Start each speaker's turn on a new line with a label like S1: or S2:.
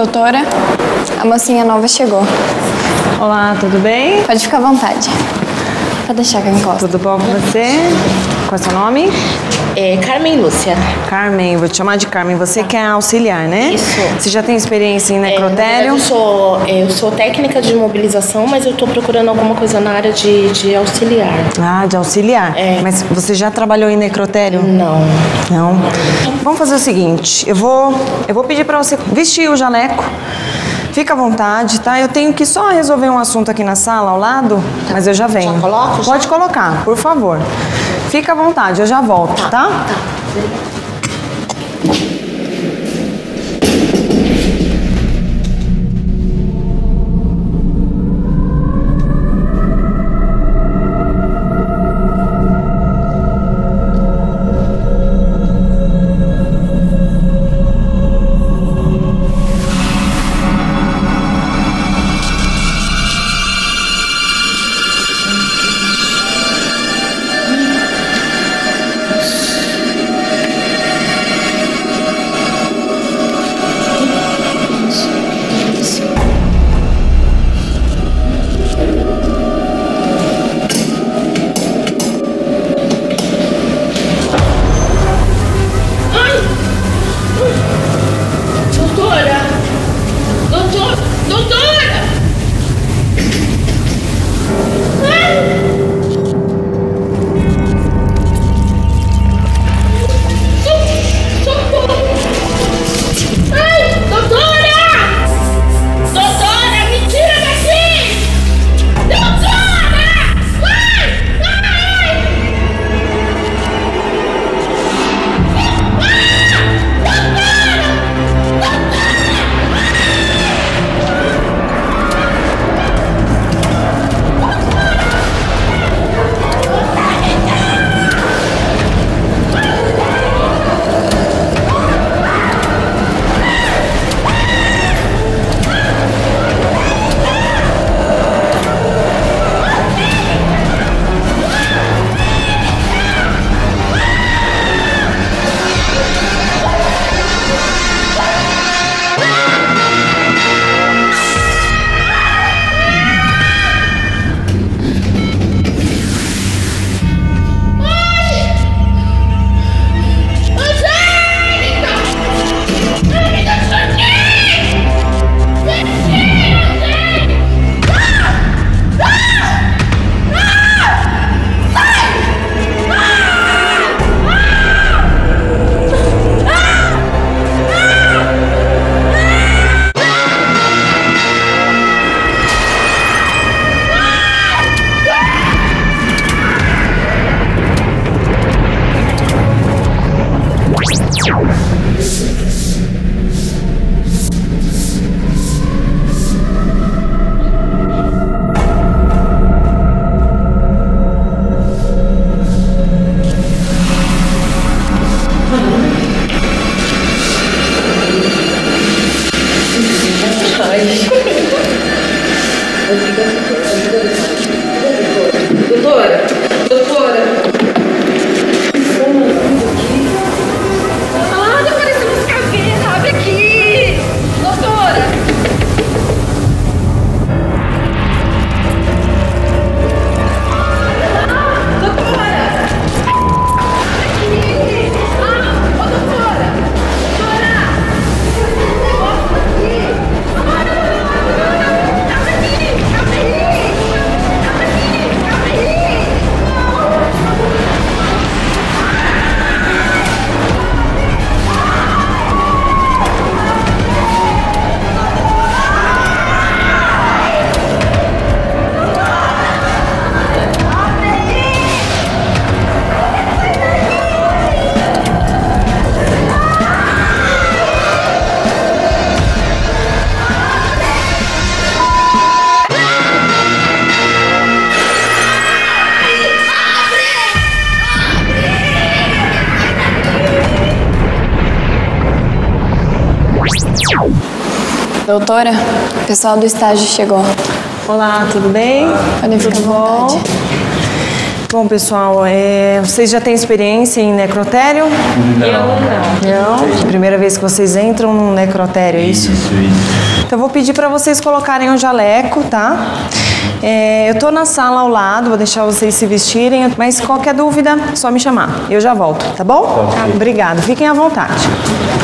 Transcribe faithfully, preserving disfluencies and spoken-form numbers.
S1: Doutora, a mocinha nova chegou.
S2: Olá, tudo bem?
S1: Pode ficar à vontade. Pode deixar que eu encosto.
S2: Tudo bom com você? Qual é o seu nome?
S3: É Carmen Lúcia.
S2: Carmen, vou te chamar de Carmen. Você que é auxiliar, né?
S3: Isso.
S2: Você já tem experiência em necrotério?
S3: É, na verdade, eu, sou, eu sou técnica de imobilização, mas eu tô procurando alguma coisa na área de, de auxiliar.
S2: Ah, de auxiliar.
S3: É.
S2: Mas você já trabalhou em necrotério?
S3: Não.
S2: Não. Vamos fazer o seguinte, eu vou, eu vou pedir pra você vestir o jaleco. Fica à vontade, tá? Eu tenho que só resolver um assunto aqui na sala, ao lado, tá. Mas eu já venho.
S3: Já coloco?
S2: Pode colocar, por favor. Fica à vontade, eu já volto, tá?
S3: Tá. tá.
S4: Doutora, doutora. Ah, tá parecendo uns caveiras, abre aqui. Doutora. Ah, doutora. Aqui. Ah, ô doutora. Doutora. Esse negócio aqui. Ah, calma aqui, calma aí. Calma aqui, calma aí.
S1: Doutora, o pessoal do estágio chegou.
S2: Olá, tudo bem?
S1: Podem ficar à vontade.
S2: Bom, pessoal, é, vocês já têm experiência em necrotério?
S3: Não.
S2: Não? Primeira vez que vocês entram num necrotério, é isso?
S5: Isso, isso.
S2: Então, eu vou pedir para vocês colocarem um jaleco, tá? É, eu tô na sala ao lado, vou deixar vocês se vestirem, mas qualquer dúvida, é só me chamar. Eu já volto, tá bom?
S5: Ok.
S2: Obrigada, fiquem à vontade.